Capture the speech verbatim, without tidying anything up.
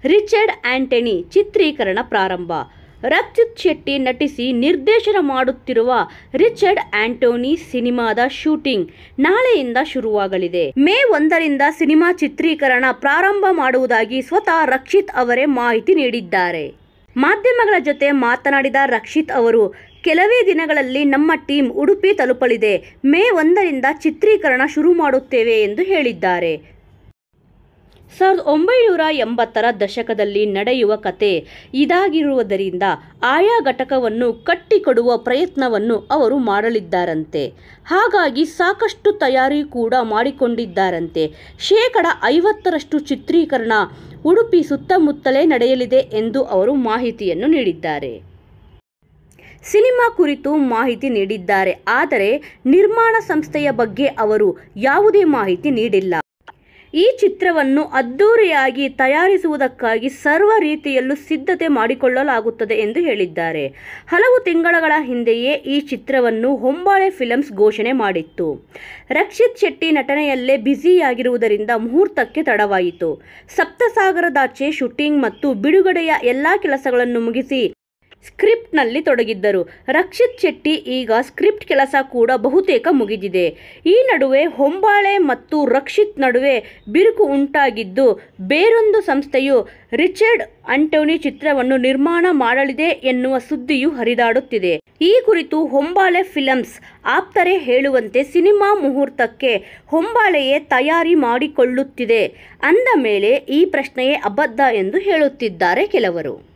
Richard Antony ಚಿತ್ರೀಕರಣ ಪ್ರಾರಂಭ. ರಕ್ಷಿತ್ ಶೆಟ್ಟಿ ನಟಿಸಿ ನಿರ್ದೇಶನ ಮಾಡುತ್ತಿರುವ ರಿಚರ್ಡ್ ಆಂಟನಿ ಸಿನಿಮಾದ ಶೂಟಿಂಗ್ ನಾಳೆಯಿಂದ ಶುರುವಾಗಲಿದೆ. ಮೇ ಒಂದರಿಂದ ಸಿನಿಮಾ ಚಿತ್ರೀಕರಣ ಪ್ರಾರಂಭ ಮಾಡುವುದಾಗಿ ಸ್ವತಃ ರಕ್ಷಿತ್ ಅವರೇ ಮಾಹಿತಿ ನೀಡಿದ್ದಾರೆ. ಮಾಧ್ಯಮಗಳ ಜೊತೆ ಮಾತನಾಡಿದ ರಕ್ಷಿತ್ ಅವರು, ಕೆಲವೇ ದಿನಗಳಲ್ಲಿ ನಮ್ಮ ಟೀಮ್ ಉಡುಪಿ ತಲುಪಲಿದೆ. ಮೇ ಒಂದರಿಂದ ಚಿತ್ರೀಕರಣ ಶುರು ಮಾಡುತ್ತೇವೆ ಎಂದು ಹೇಳಿದ್ದಾರೆ. ಸಾವಿರದ ಒಂಬೈನೂರ ಎಂಬತ್ತರ ದಶಕದಲ್ಲಿ ನಡೆಯುವ ಕತೆ ಇದಾಗಿರುವುದರಿಂದ ಆಯಾ ಘಟಕವನ್ನು ಕಟ್ಟಿಕೊಡುವ ಪ್ರಯತ್ನವನ್ನು ಅವರು ಮಾಡಲಿದ್ದಾರಂತೆ. ಹಾಗಾಗಿ ಸಾಕಷ್ಟು ತಯಾರಿ ಕೂಡ ಮಾಡಿಕೊಂಡಿದ್ದಾರಂತೆ. ಶೇಕಡ ಐವತ್ತರಷ್ಟು ಚಿತ್ರೀಕರಣ ಉಡುಪಿ ಸುತ್ತಮುತ್ತಲೇ ನಡೆಯಲಿದೆ ಎಂದು ಅವರು ಮಾಹಿತಿಯನ್ನು ನೀಡಿದ್ದಾರೆ. ಸಿನಿಮಾ ಕುರಿತು ಮಾಹಿತಿ ನೀಡಿದ್ದಾರೆ. ಆದರೆ ನಿರ್ಮಾಣ ಸಂಸ್ಥೆಯ ಬಗ್ಗೆ ಅವರು ಯಾವುದೇ ಮಾಹಿತಿ ನೀಡಿಲ್ಲ. ಈ ಚಿತ್ರವನ್ನು ಅದ್ದೂರಿಯಾಗಿ ತಯಾರಿಸುವುದಕ್ಕಾಗಿ ಸರ್ವ ರೀತಿಯಲ್ಲೂ ಸಿದ್ಧತೆ ಮಾಡಿಕೊಳ್ಳಲಾಗುತ್ತದೆ ಎಂದು ಹೇಳಿದ್ದಾರೆ. ಹಲವು ತಿಂಗಳುಗಳ ಹಿಂದೆಯೇ ಈ ಚಿತ್ರವನ್ನು ಹೊಂಬಾಳೆ ಫಿಲ್ಮ್ಸ್ ಘೋಷಣೆ ಮಾಡಿತ್ತು. ರಕ್ಷಿತ್ ಶೆಟ್ಟಿ ನಟನೆಯಲ್ಲೇ ಬ್ಯುಸಿಯಾಗಿರುವುದರಿಂದ ಮುಹೂರ್ತಕ್ಕೆ ತಡವಾಯಿತು. ಸಪ್ತಸಾಗರದಾಚೆ ಶೂಟಿಂಗ್ ಮತ್ತು ಬಿಡುಗಡೆಯ ಎಲ್ಲ ಕೆಲಸಗಳನ್ನು ಮುಗಿಸಿ ಸ್ಕ್ರಿಪ್ಟ್ನಲ್ಲಿ ತೊಡಗಿದ್ದರು. ರಕ್ಷಿತ್ ಶೆಟ್ಟಿ ಈಗ ಸ್ಕ್ರಿಪ್ಟ್ ಕೆಲಸ ಕೂಡ ಬಹುತೇಕ ಮುಗಿದಿದೆ. ಈ ನಡುವೆ ಹೊಂಬಾಳೆ ಮತ್ತು ರಕ್ಷಿತ್ ನಡುವೆ ಬಿರುಕು ಉಂಟಾಗಿದ್ದು, ಬೇರೊಂದು ಸಂಸ್ಥೆಯು ರಿಚರ್ಡ್ ಆಂಟನಿ ಚಿತ್ರವನ್ನು ನಿರ್ಮಾಣ ಮಾಡಲಿದೆ ಎನ್ನುವ ಸುದ್ದಿಯು ಹರಿದಾಡುತ್ತಿದೆ. ಈ ಕುರಿತು ಹೊಂಬಾಳೆ ಫಿಲ್ಮ್ಸ್ ಆಪ್ತರೇ ಹೇಳುವಂತೆ ಸಿನಿಮಾ ಮುಹೂರ್ತಕ್ಕೆ ಹೊಂಬಾಳೆಯೇ ತಯಾರಿ ಮಾಡಿಕೊಳ್ಳುತ್ತಿದೆ ಅಂದ ಮೇಲೆ ಈ ಪ್ರಶ್ನೆಯೇ ಅಬದ್ಧ ಎಂದು ಹೇಳುತ್ತಿದ್ದಾರೆ ಕೆಲವರು.